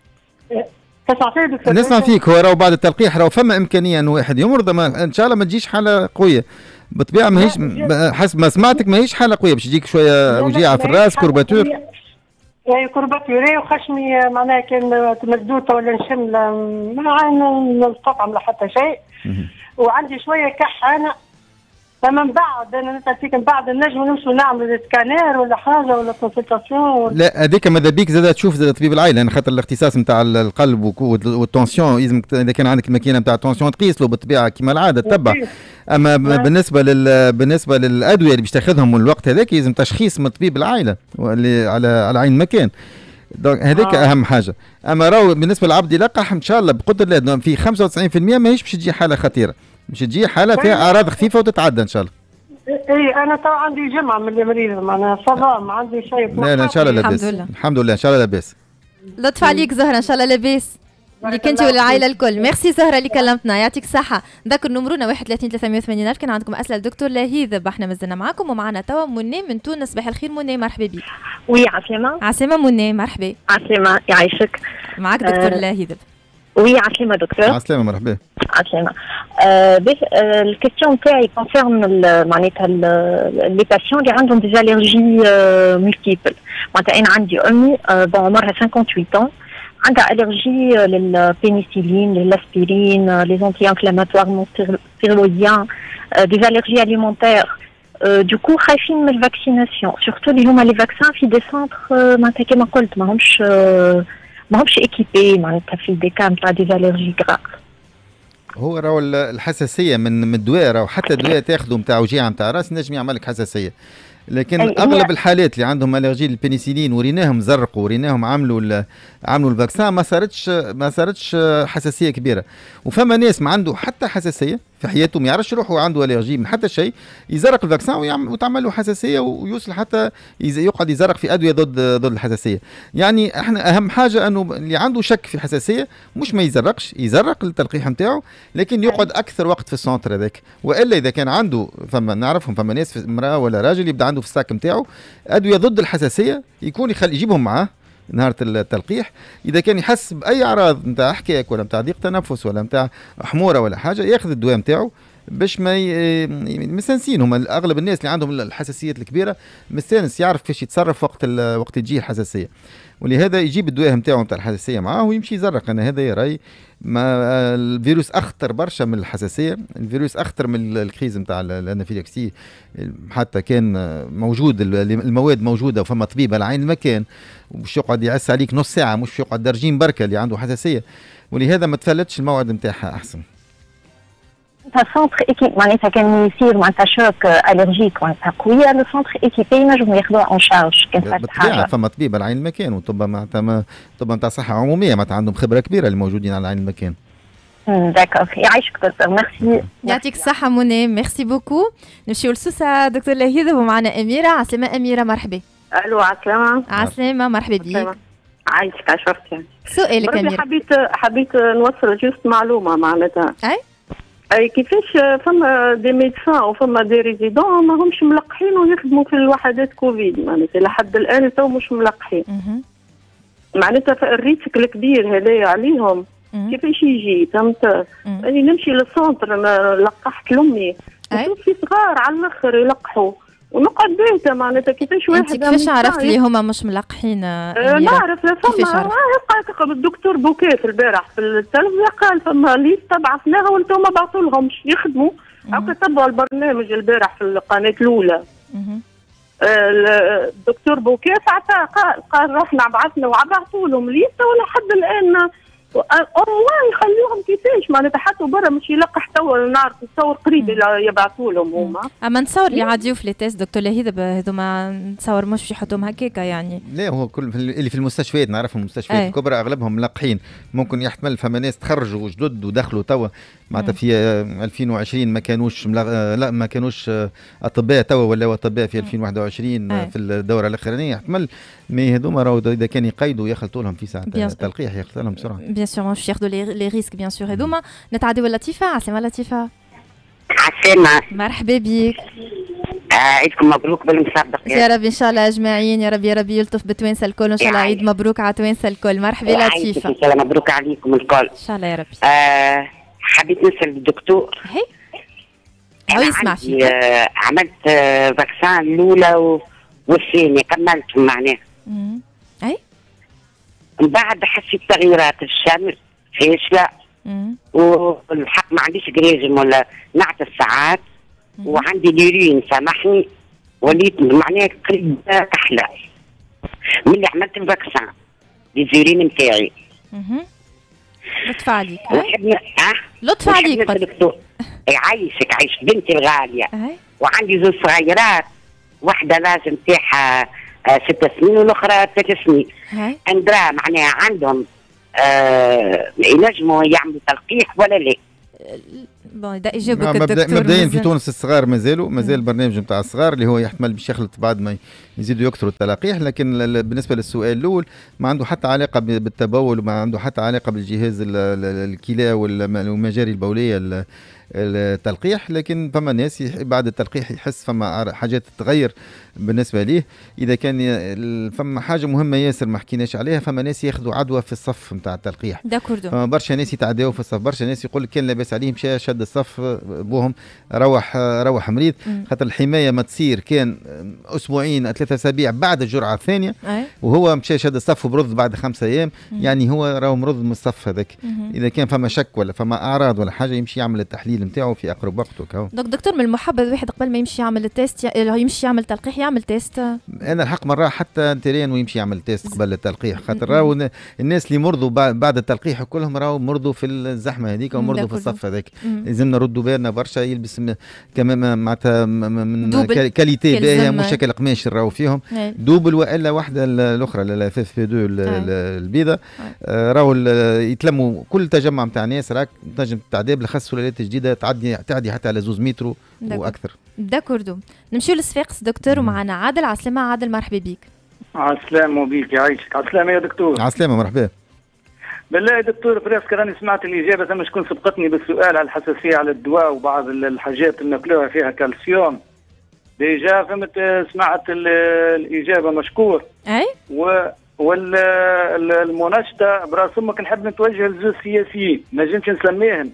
نسمع فيك. هو راهو بعد التلقيح راهو فما امكانيه انه واحد يمرض، ما ان شاء الله ما تجيش حاله قويه بالطبيعه. ماهيش حسب ما سمعتك ماهيش حاله قويه، باش تجيك شويه وجيعه في الراس كورباتور. اي كورباتوري وخشمي معناها كان مسدوده ولا نشم ما نلقط عمل حتى شيء، وعندي شويه كح انا. فمن بعد انا نتعطيك من بعد النجم نمشوا نعمل سكانير ولا حاجه ولا كونسلتاسيون. لا هذيك ماذا بيك زاد تشوف زاد طبيب العائله، لان خاطر الاختصاص نتاع القلب والتونسيون يلزمك اذا كان عندك الماكينه نتاع التونسيون تقيس له بالطبيعه كما العاده تتبع. اما بالنسبه لل بالنسبه للادويه اللي باش تاخذهم من الوقت هذاك يلزم تشخيص من طبيب العائله اللي على على عين المكان. دونك هذيك آه. اهم حاجه. اما راهو بالنسبه للعبد يلقح ان شاء الله بقدر الله في خمسة وتسعين بالمئة ماهيش باش تجي حاله خطيره، باش تجي حاله فيها اعراض خفيفه وتتعدى ان شاء الله. اي انا تو عندي جمعه من المريض معناها صبا ما عندي شيء. لا لا ان شاء الله لاباس. الحمد لله الحمد لله ان شاء الله لاباس. لطف عليك زهره ان شاء الله لاباس ليك انت والعائله الكل. ميرسي زهره اللي كلمتنا، يعطيك الصحه. نذكر نمرونا واحد ثلاثين ثلاثمية وثمانين ألف. كان عندكم اسئله الدكتور لهيذب. احنا مازلنا معاكم ومعنا توا منى من تونس. صباح الخير منى، مرحبا بك. وي عسلامة. عسلامة منى، مرحبا. عسلامة يعيشك. معك دكتور آه. لهيذب. وي عسلامة دكتور. عسلامة مرحبا. عسلامة. الكيستيون تاعي كونسيرن معناتها لي باسيون اللي عندهم دي الرجي ملتيبل. معناتها انا عندي امي بون عمرها ثمانية وثمانين ans عندها الرجي للبينيسيلين للاسبرين لي زونتي انفلاماتوار نون ستيرويديان دي الرجي اليمونتير. دو كو خايفين من الفاكسيناسيون سورتو اللي هما لي فاكسان في دي سونتر معناتها كيما قلت ماهمش ماهمش ايكيبي معناتها في دي كام تاع دي الرجي غراف. هو راهو الحساسيه من من الدواء راهو حتى دواء تاخذه نتاع وجيعه نتاع راس نجم يعمل لك حساسيه، لكن اغلب الحالات اللي عندهم الرجي للبنسلين وريناهم زرقوا وريناهم عملوا عملوا الفاكسان ما صارتش ما صارتش حساسيه كبيره، وفما ناس ما عنده حتى حساسيه في حياته ما يعرفش روحه عنده الرجي من حتى شيء يزرق الفاكسان وتعمل له حساسيه ويوصل حتى يقعد يزرق في ادويه ضد ضد الحساسيه. يعني احنا اهم حاجه انه اللي عنده شك في حساسيه مش ما يزرقش، يزرق التلقيح نتاعو لكن يقعد اكثر وقت في السونتر هذاك، والا اذا كان عنده فما نعرفهم فما ناس امراه ولا راجل يبدا عنده في الساك نتاعو ادويه ضد الحساسيه يكون يخلي يجيبهم معاه نهار التلقيح. اذا كان يحس باي اعراض نتاع احكاك ولا نتاع ضيق تنفس ولا نتاع حموره ولا حاجه ياخذ الدواء نتاعو باش ما مستانسين. هما اغلب الناس اللي عندهم الحساسيات الكبيره مستانس يعرف كيفاش يتصرف وقت وقت تجي الحساسيه، ولهذا يجيب الدواء نتاعو نتاع الحساسيه معاه ويمشي يزرق. انا هذا رايي. ما الفيروس اخطر برشا من الحساسيه، الفيروس اخطر من الكريز نتاع الانافيلاكسي. حتى كان موجود المواد موجوده وفما طبيب على عين المكان ومش يقعد يعس عليك نص ساعه، مش يقعد درجين بركه اللي عنده حساسيه، ولهذا ما تفلتش الموعد نتاعها احسن. سونتر ايكيب معناتها كان يصير معناتها شوك الرجيك معناتها قويه، لو سونتر ايكيبي ينجموا ياخذوها اون شارج كان فات حاجه. فما طبيب على عين المكان وطب معناتها طب نتاع صحه عموميه معناتها عندهم خبره كبيره اللي موجودين على عين المكان. داكور يعيشك دكتور ميرسي. يعطيك الصحه منى ميرسي بوكو. نمشيو لسوسه دكتور لهيذا ومعنا اميره. عسلامه اميره مرحبا. الو عسلامه. عسلامه مرحبا بيك. عايشك عشرتي. سؤالك اميره. حبيت حبيت نوصل جوست معلومه معناتها. اي اي كيفاش فما دي ميدسان وفما دي ريزيدون ما همش ملقحين ويخدموا في الوحدات كوفيد معناتها لحد الان تو مش ملقحين. معناتها الريسك الكبير هذايا عليهم كيفاش يجي فهمت؟ اني نمشي للسونتر لقحت لامي في صغار على الاخر يلقحوا ونقعد بيتا معناتها كيفاش واحد. انت كيفاش عرفت اللي هما مش ملقحين؟ أه نعرف فما الدكتور بوكيت البارح في التلفزيون قال فما ليست بعثناها وانتم ما بعثوا لهمش يخدموا. هكا تبعوا البرنامج البارح في القناه الاولى. الدكتور بوكيت عطاه قال قال رحنا بعثنا وبعثوا لهم ليست ولا حد الان والله يخليوهم كيفاش معناتها حتى برا مش يلقح توا نعرف تصور قريب يبعثوا لهم هما. اما نتصور اللي عاديو في لي تيست دكتور لهيذا هذوما نتصور مش باش يحطوهم هكاكا يعني. لا هو كل اللي في المستشفيات نعرفهم المستشفيات الكبرى اغلبهم ملقحين. ممكن يحتمل فما ناس تخرجوا جدد ودخلوا توا معناتها في ألفين وعشرين ما كانوش ملغ... لا ما كانوش اطباء توا ولا اطباء في ألفين وواحد وعشرين أي. في الدوره الاخرانيه احتمال مي هذوما راهو اذا كان يقيدوا يخلطوا لهم في ساعه التلقيح يخلطوا لهم بسرعه. بيان سور مش ياخذوا لي ريسك بيان سور هذوما. نتعداو لطيفه. عسلامه لطيفه. عسلامه مرحبا بك. عيدكم مبروك بالمسابقة يا رب ان شاء الله اجمعين. يا رب يا رب يلطف بتوانسه الكل ان شاء الله. عيد مبروك على توانسه الكل. مرحبا لطيفه. ان شاء الله مبروك عليكم الكل ان شاء الله يا ربي. آه حبيت نسال الدكتور. هي هو يسمع فيك. آه عملت آه فاكسان الاولى والثانيه كملت معناها. امم اي من بعد حسيت تغييرات الشمس فاشله والحق ما عنديش جريجم ولا نعت الساعات وعندي ليرين سامحني وليت معناها قريب كحله من اللي عملت الفاكسان للزيرين نتاعي. اها لطف عليك. اه لطف عليك يعيشك عيش بنتي الغاليه. وعندي زوج صغيرات واحده لازم تاعها آه ست سنين والاخرى ثلاث سنين. اندرا معناها عندهم آه ينجموا يعملوا تلقيح ولا لا؟ بون دا يجاوبك الدكتور. مبدئيا في تونس الصغار مازالوا مازال البرنامج نتاع الصغار اللي هو يحتمل باش يخلط بعد ما يزيدوا يكثروا التلقيح، لكن بالنسبه للسؤال الاول ما عنده حتى علاقه بالتبول وما عنده حتى علاقه بالجهاز الكلى والمجاري البوليه التلقيح، لكن فما ناس بعد التلقيح يحس فما حاجات تتغير بالنسبه ليه. اذا كان فما حاجه مهمه ياسر ما حكيناش عليها، فما ناس ياخذوا عدوى في الصف نتاع التلقيح. فما برشا ناس يتعداو في الصف، برشا ناس يقول لك كان لاباس عليه مشى شد الصف بوهم روح روح مريض، خاطر الحمايه ما تصير كان اسبوعين ثلاثة اسابيع بعد الجرعه الثانيه، وهو مشى شد الصف وبرد بعد خمسة ايام، يعني هو راهو مرض من الصف هذاك. اذا كان فما شك ولا فما اعراض ولا حاجه يمشي يعمل التحليل نتاعو في اقرب وقت. دك دكتور من المحبذ الواحد قبل ما يمشي يعمل التيست يمشي يعمل تلقيح يعمل تيست. انا الحق مره حتى تيرين ويمشي يعمل تيست قبل التلقيح، خاطر راهو الناس اللي مرضوا بعد التلقيح كلهم راهو مرضوا في الزحمه هذيك ومرضوا في الصف هذاك. لازمنا نردوا بالنا برشا، يلبس كمان معناتها من كاليتي باهيه مش شكل قماش راهو فيهم دوبل والا واحده الاخرى الاف اف بي اثنين البيضه، راهو يتلموا كل تجمع نتاع ناس راك تنجم تعدي بالخاص سلالات جديده تعدي تعدي حتى على زوز مترو واكثر. داكوردو نمشيو للصفاقس دكتور ومعنا عادل. عسلامة عادل، مرحبا بك. عسلامة بيك يعيشك. عسلامة يا دكتور. عسلامة مرحبا. بالله يا دكتور بريسك راني سمعت الإجابة، ثم شكون سبقتني بالسؤال على الحساسية على الدواء وبعض الحاجات اللي ناكلوها فيها كالسيوم. ديجا فهمت سمعت الإجابة مشكور. أي. و والمناشطة براس أمك نحب نتوجه لزوج سياسيين ما نجمش نسميهم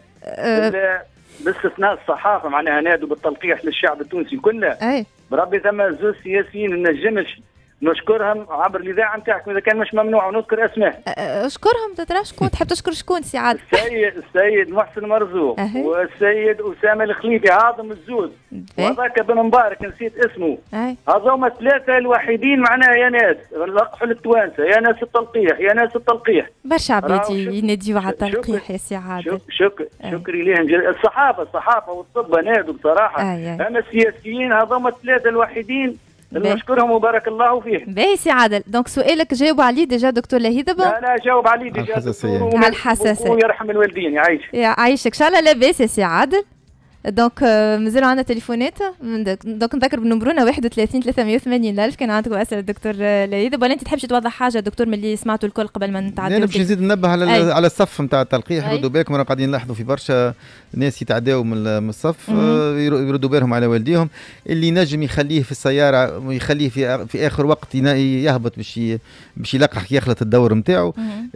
أه باستثناء الصحافة، معناها نادوا بالتلقيح للشعب التونسي كله. أي. بربي ثم زوج سياسيين ما نجمش نشكرهم عبر الاذاعه نتاعكم اذا كان مش ممنوع ونذكر اسماء. اشكرهم ترى شكون تحب تشكر شكون سي عادل؟ السيد السيد محسن مرزوق أه. والسيد اسامه الخليفي هاضم الزوز وهذاك بن مبارك نسيت اسمه. هذوما الثلاثه الوحيدين معناها يا ناس لقحوا للتوانسه، يا ناس التلقيح يا ناس التلقيح. برشا عباد يناديوا على التلقيح يا سي عادل. شكري شكري لهم الصحافه الصحافه والطب نادوا بصراحه. اما السياسيين هذوما الثلاثه الوحيدين نشكرهم وبارك الله فيهم. باهي سي عادل، دونك سؤالك جاوب عليه ديجا دكتور لهيدة؟ لا لا جاوب عليه ديجا دكتور. على الحساسية. ويرحم الوالدين يعيشك. يعيشك ان شاء الله لاباس يا سي عادل. دونك مازالوا عندنا تليفونات، دونك نذكر بنمبرونا واحد وثلاثين ثلاثمية وثمانين ألف. كان عندكم اسئله دكتور لهيدة ولا انت تحبش توضح حاجه دكتور من اللي سمعتوا الكل قبل ما نتعداو؟ انا باش نزيد ننبه على أي. على الصف نتاع التلقيح. ردوا بالكم رانا قاعدين نلاحظوا في برشا ناس يتعداو من الصف، يردوا بالهم على والديهم. اللي نجم يخليه في السياره ويخليه في في اخر وقت يهبط باش باش يلقح يخلط الدور نتاعو.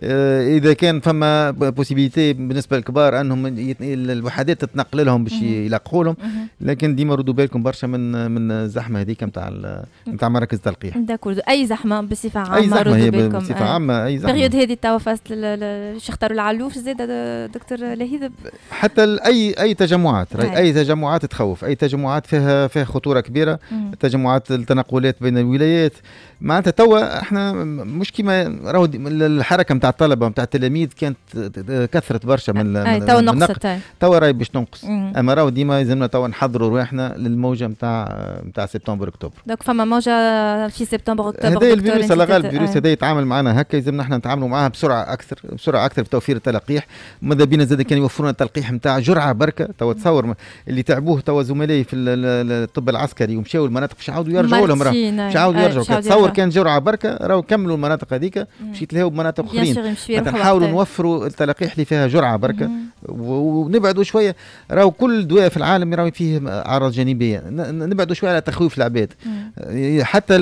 اذا كان فما بوسيبيليتي بالنسبه للكبار انهم الوحدات تتنقل لهم باش يلقحوا لهم، لكن ديما ردوا بالكم برشا من من الزحمه هذيك نتاع نتاع مراكز التلقيح. داكور، اي زحمه بصفه عامه اي زحمه هي بصفه عامه اي زحمه. البريود هذه توا فاست شختاروا العلوف زاد دكتور لهيدة. حتى اي اي تجمعات اي, أي تجمعات تخوف، اي تجمعات فيها فيها خطوره كبيره. تجمعات التنقلات بين الولايات معناتها توا احنا مش كيما راهو الحركه نتاع الطلبه نتاع التلاميذ كانت كثرت برشا من توا نقصت، توا راهي باش تنقص. اما راهو ديما لازمنا توا نحضروا رواحنا للموجه نتاع نتاع سبتمبر اكتوبر. دونك فما موجه في سبتمبر اكتوبر. هذا الفيروس على الغالب الفيروس هذا يتعامل معنا هكا، لازمنا احنا نتعاملوا معاه بسرعه اكثر بسرعه اكثر في توفير التلقيح. ماذا بينا زاد كان يوفروا لنا التلقيح نتاع جرعه بركه. توا تصور اللي تعبوه توا زملائي في الطب العسكري ومشاو المناطق باش يعاودوا يرجعوا لهم، راه باش يعاودوا يرجعوا. تصور كان جرعه بركه راهو كملوا المناطق هذيك باش يتلهوا بمناطق اخرين. نحاولوا نوفروا التلقيح اللي فيها جرعه بركه ونبعدوا شويه. راهو كل دواء في العالم راهو فيه اعراض جانبيه، نبعدوا شويه على تخويف العباد. حتى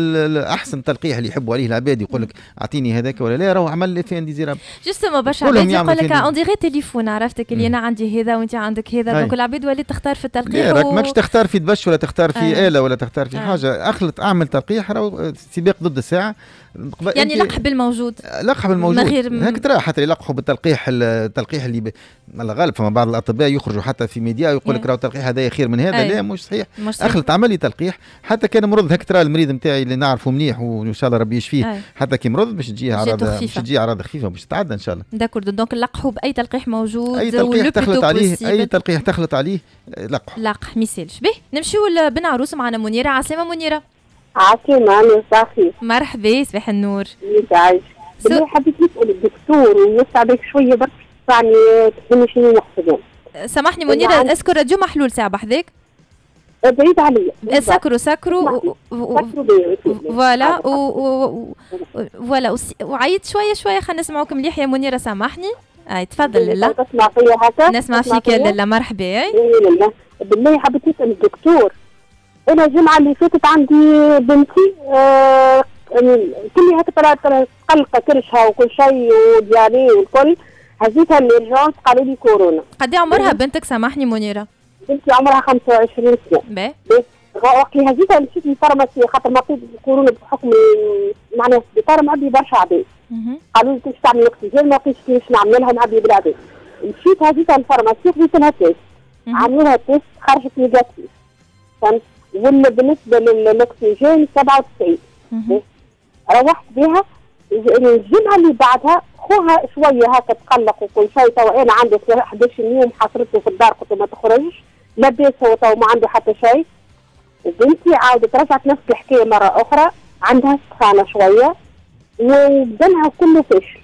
احسن تلقيح اللي يحبوا عليه العباد يقول لك اعطيني هذاك ولا لا، راهو عمل لي فين ديزيرابل. جوستومون برشا عباد يقول لك اون ديغي تليفون، عرفتك اللي انا عندي هذا وانت عندك هذا، دونك العباد ولات تختار في التلقيح. راك ماكش تختار في دبش ولا تختار في آه. آلة ولا تختار في آه. حاجه. اخلط اعمل تلقيح راهو سباق ضد الساعه. يعني لقح بالموجود لقح بالموجود هيك ترى. حتى يلقحوا بالتلقيح التلقيح اللي ب... على الغالب فما بعض الاطباء يخرجوا حتى في ميديا ويقول لك راهو التلقيح هذا خير من هذا. لا مش صحيح. اخلط عملي تلقيح. حتى كان مرض هيك ترى المريض نتاعي اللي نعرفه مليح وان شاء الله ربي يشفيه. أي. حتى كي مرض باش تجيه اعراض باش تجيه اعراض خفيفه باش تتعدى ان شاء الله. داكور، دونك نلقحوا باي تلقيح موجود. اي تلقيح تخلط عليه اي تلقيح تخلط عليه لقح لقح ما يسالش. به نمشيو لبن عروس معنا منيره. عسلامة منيره. عسلامة أنا صافي. مرحبا صباح النور. يسعدك. بالله حبيت نسأل الدكتور ونوسع بك شوية برك يعني تفهمني شنو نقصد. سامحني منيرة، اسكر راديو محلول ساعة بحذاك. بعيد عليا. سكروا سكروا فوالا فوالا وعيط شوية شوية خلينا نسمعوك مليح يا منيرة. سامحني اي تفضل لالا. تسمع فيا هكا؟ نسمع فيك يا لالا، مرحبا. اي لالا بالله حبيت نسال الدكتور، انا الجمعه اللي فاتت عندي بنتي آه كل هكا طلعت قلقه كرشها وكل شيء ودياري والكل، هزيتها للجونس قالوا لي كورونا. قد ايه عمرها بنتك سامحني منيره؟ بنتي عمرها خمسة وعشرين سنه. باهي وقت اللي هزيتها مشيت للفارماسي خاطر مريض كورونا بحكم معناها السبيطار معبي برشا عباد. قالوا لي كيفاش تعمل الاكسجين، ما لقيتش كيفاش نعمل لها معبي بالعباد. مشيت هزيتها للفارماسي خذيت لها تيست، عملوا لها تيست خرجت نيجاتيف. فهمت؟ ولا بالنسبه للاكسجين سبعة وتسعين. روحت بها الجمعه اللي بعدها خوها شويه هكا تقلق وكل شيء، تو انا عندي احد عشر يوم حصرته في الدار قلت له ما تخرجش، لاباس هو تو ما عنده حتى شيء. وبنتي عاودت رجعت نفس الحكايه مره اخرى، عندها سخانه شويه وبدنها كله فشل.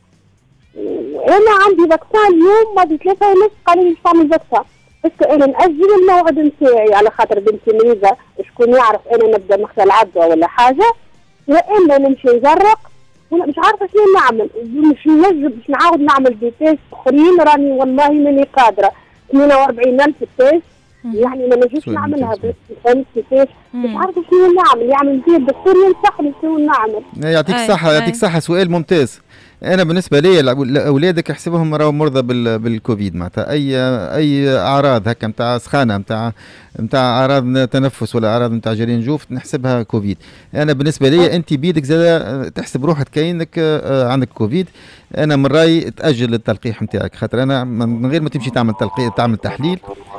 وانا عندي فاكسان اليوم ما ثلاثة ونص قالوا لي باش تعمل فاكسان، بس انا ناجل الموعد نتاعي على خاطر بنتي مريضه، شكون يعرف انا نبدا نغسل عدوى ولا حاجه، والا نمشي نزرق ولا مش عارفه شنو نعمل، مش نجم باش نعاود نعمل دي تيست اخرين، راني والله ماني قادره ثمانية وأربعين ألف تيست يعني ما نجمش نعملها، بس فهمت كيفاش؟ مش عارفه شنو نعمل، يعمل زي الدكتور ينصحني شنو نعمل. يعطيك الصحه يعطيك الصحه. سؤال ممتاز. انا بالنسبه لي اولادك احسبهم راهو مرضى بالكوفيد، معناتها اي اي اعراض هكا نتاع سخانه نتاع نتاع اعراض تنفس ولا اعراض نتاع جرين جوف نحسبها كوفيد. انا بالنسبه لي انت بيدك زاد تحسب روحك كاينك عندك كوفيد. انا من رايي تاجل التلقيح نتاعك، خاطر انا من غير ما تمشي تعمل تلقيح تعمل تحليل،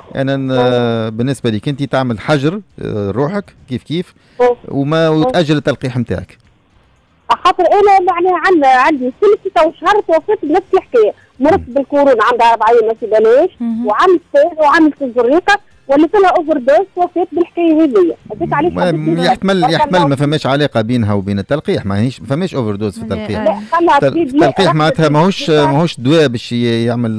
انا بالنسبه لك انت تعمل حجر روحك كيف كيف وما وتاجل التلقيح نتاعك. خاطر انا يعني عندي عندي ثلاث ستة شهور توفيت بنفس الحكايه، مرضت بالكورونا عندها أربع أيام ما تباناش، وعملت وعملت الزريقه وليت لها اوفر دوز توفيت بالحكايه هذيا، هذيك علاش يحتمل يحتمل ما فماش علاقه بينها وبين التلقيح، ماهيش ما فماش اوفر دوز في التلقيح. التلقيح معناتها ماهوش ماهوش دواء باش يعمل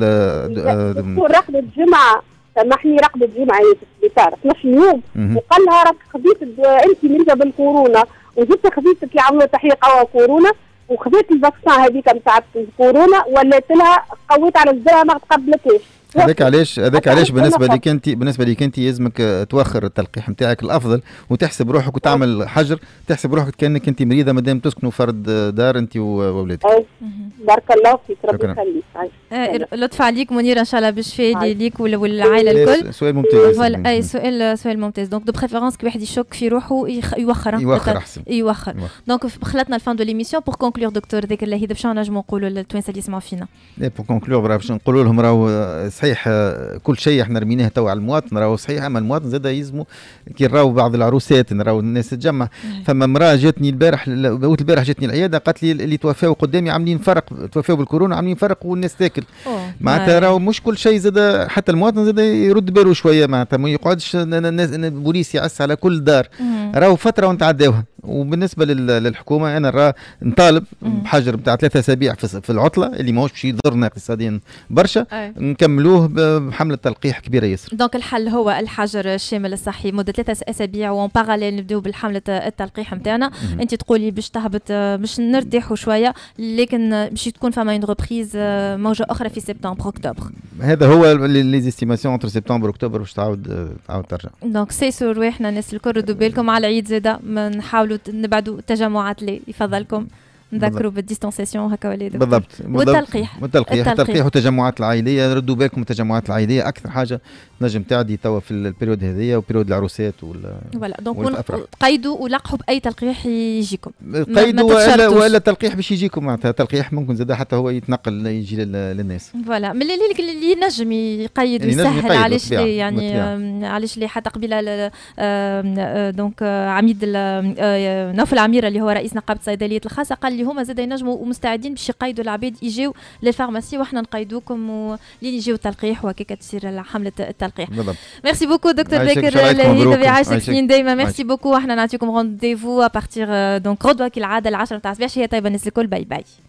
دكتور رقبه الجمعه، سامحني رقبه الجمعه في السبيطار اثناش يوم، وقال لها راك خذيت انت مريضه بالكورونا وجبت خذيت يعملوا تحقيق او كورونا وخذيت الفاكسان هذيك نتاع الكورونا ولات لها قويت على الزرع ما تقبلتش. هذاك علاش هذاك علاش بالنسبه لك انت بالنسبه لك انت يلزمك توخر التلقيح نتاعك الافضل وتحسب روحك وتعمل حجر، تحسب روحك كانك انت مريضه مادام تسكنوا فرد دار انت واولادك. بارك الله فيك ربي يخليك. لطف عليك منيره ان شاء الله بالشفاء ليك والعائله الكل. سؤال ممتاز. فوالا اي سؤال سؤال ممتاز. دونك دو بريفيرونس كي واحد يشك في روحه يوخر يوخر احسن يوخر. دونك خلطنا الفان دو ليميسيون بور كونكلور دكتور ذكر الله باش نجموا نقولوا للتوانسه اللي يسمعوا فينا. بور كونكلور باش نقولوا لهم راهو صحيح كل شيء احنا رميناه تو على المواطن راهو صحيح، اما المواطن زاد يلزموا كي نراو بعض العروسات نراو الناس تتجمع. فما امراه جاتني البارح البارح جاتني العياده قالت لي اللي توفاو قدامي عاملين فرق، توفاو بالكورونا عاملين فرق والناس تاكل. معناتها راهو مش كل شيء زاد، حتى المواطن زاد يرد باله شويه، معناتها ما يقعدش البوليس يعس على كل دار، راهو فتره ونتعداوها. وبالنسبه للحكومه انا راه نطالب بحجر بتاع ثلاثة اسابيع في العطله اللي ماهوش باش يضرنا اقتصاديا برشا، نكملوه بحمله تلقيح كبيره ياسر. دونك الحل هو الحجر الشامل الصحي مده ثلاثة اسابيع، وان باراليل نبداو بالحمله التلقيح نتاعنا. انت تقولي باش تهبط باش نرتاحوا شويه، لكن باش تكون فما اون ريبريز موجه اخرى في سبتمبر اكتوبر. هذا هو لي زيستيماسيون انتر سبتمبر واكتوبر باش تعاود تعاود ترجع. دونك سيسو رواحنا الناس الكل ردوا بالكم على العيد زاده نحاولوا نبعدوا التجمعات اللي يفضلكم نذكروا بالديستانسيسيون هكا ولا بالضبط. والتلقيح والتلقيح التلقيح والتجمعات العائليه، ردوا بالكم التجمعات العائليه اكثر حاجه نجم تعدي توا في البريود هذيا وبريود العروسات وال فوالا. دونك قيدوا ولقحوا باي تلقيح يجيكم، قيدوا ولا ولا تلقيح باش يجيكم، معناتها تلقيح ممكن زاد حتى هو يتنقل يجي للناس. فوالا من اللي اللي ينجم يقيد ويسهل علاش لي يعني علاش لي حتى قبيله دونك عميد نوف العميره اللي هو رئيس نقابه الصيدليات الخاصه قال لي هما زاد ينجموا ومستعدين باش يقيدوا العباد يجيو للفارماسي وحنا نقيدوكم ولين يجيو التلقيح وهكاك تصير حمله التلقيح. بالضبط. ميرسي بوكو دكتور ذاكر الهيدا بعيشك سنين دايما. ميرسي بوكو. احنا نعطيكم رونديفو ابارتيغ دونك غدوه كالعاده العشرة تاع الصباح. هي طيبه الناس الكل. باي باي.